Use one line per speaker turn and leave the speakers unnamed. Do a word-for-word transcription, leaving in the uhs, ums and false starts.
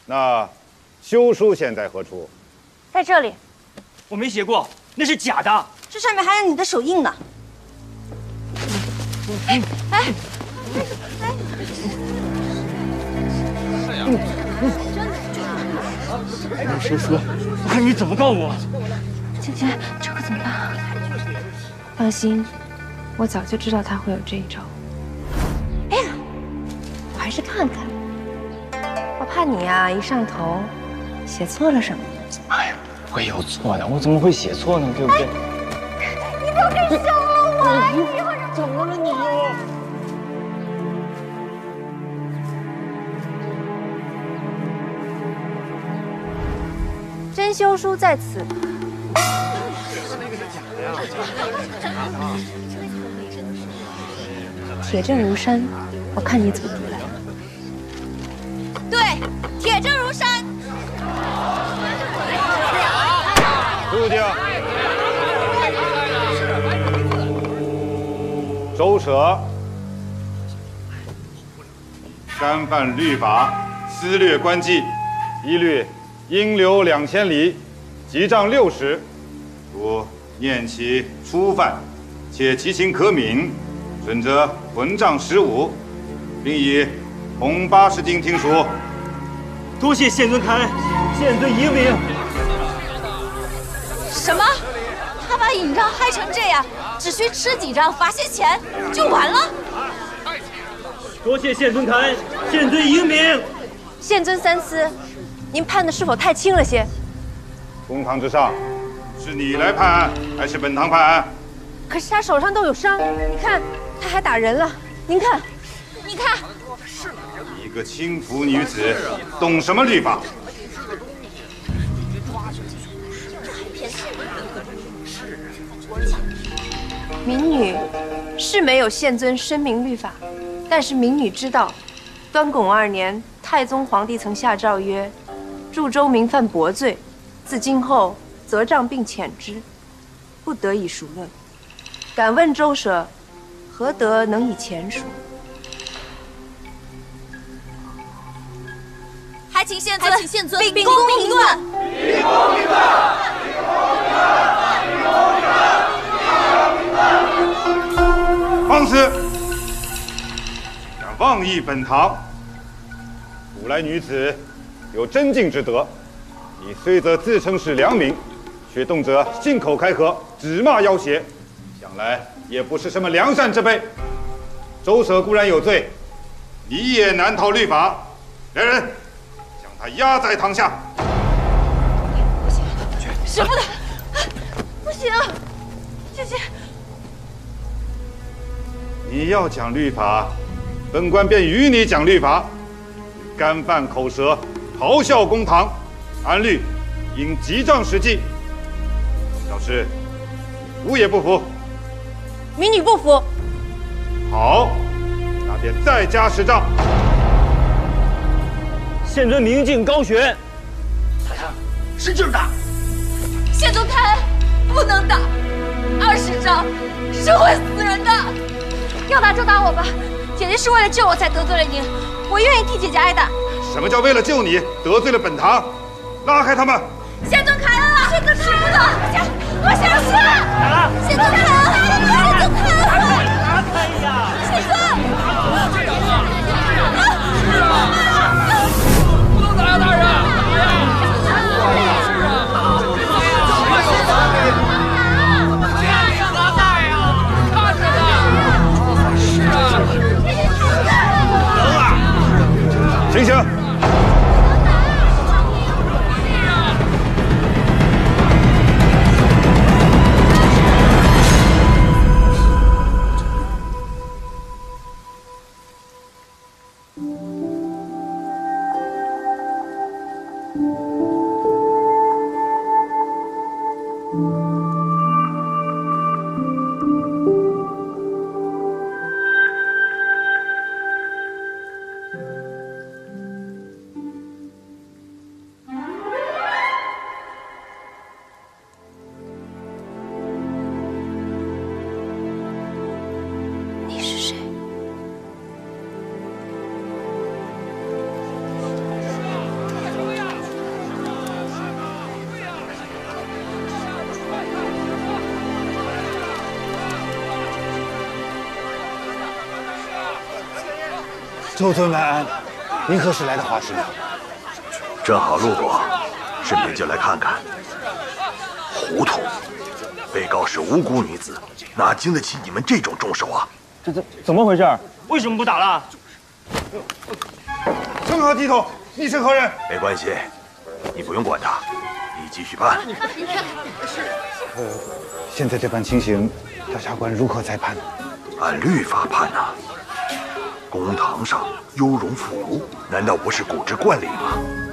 那休书现在何处？
在这里。
我没写过，那是假的。
这上面还有你的手印呢。哎哎哎！
没谁说，我看你怎么告我。
姐姐，这可怎么办？放心，我早就知道他会有这一招。
哎呀，我还是看看。我怕你呀、啊，一上头写错了什么。
哎呀，不会有错的，我怎么会写错呢？对不对？
哎、你不要跟凶了我！你以后
怎么了你又？
真修书在此。铁证如山，我看你怎么出来。对，铁证如山。
肃静。周舍干犯律法，私掠官妓，一律应留两千里，即杖六十。如念其初犯，且其情可悯，准则浑杖十五，并以红八十斤听书。
多谢县尊开恩，县尊英明。
什么？他把尹章害成这样，只需吃几张，罚些钱就完了？
多谢县尊开恩，县尊英明。
县尊三思，您判的是否太轻了些？
公堂之上，是你来判案，还是本堂判案？
可是他手上都有伤，你看他还打人了。您看，你看，
一个轻浮女子，懂什么律法？
民女是没有县尊申明律法，但是民女知道，端拱二年，太宗皇帝曾下诏曰：驻州民犯薄罪，自今后责杖并遣之，不得以赎论。敢问周舍，何得能以前赎？还请县尊，还请县尊秉公评断。秉公评断。
放肆！敢妄议本堂！古来女子有贞敬之德，你虽则自称是良民，却动辄信口开河，指骂要挟，想来也不是什么良善之辈。周舍固然有罪，你也难逃律法。来人，将他压在堂下。
舍不得，不行，姐姐。
你要讲律法，本官便与你讲律法。干犯口舌，咆哮公堂，按律应急杖十记。要是你服也不服？
民女不服。
好，那便再加十杖。
县尊明镜高悬，
大家使劲打。
县尊开恩，不能打，二十杖是会死人的。要打就打我吧，姐姐是为了救我才得罪了您，我愿意替姐姐挨打。
什么叫为了救你得罪了本堂？拉开他们！
县尊开恩了！县尊开恩了！我想死！县尊开恩了！县尊开恩了！
拿开呀！
县尊！
不能打呀，大人！打呀！是啊！
醒醒！ 周尊晚安，您何时来到华师庙？
正好路过，顺便就来看看。糊涂！被告是无辜女子，哪经得起你们这种重手啊？
这这怎么回事？为什么不打了？
成何体统？你是何人？
没关系，你不用管他，你继续办。
呃，现在这般情形，大察官如何裁判？
按律法判啊！公堂上优容妇孺，难道不是古之惯例吗？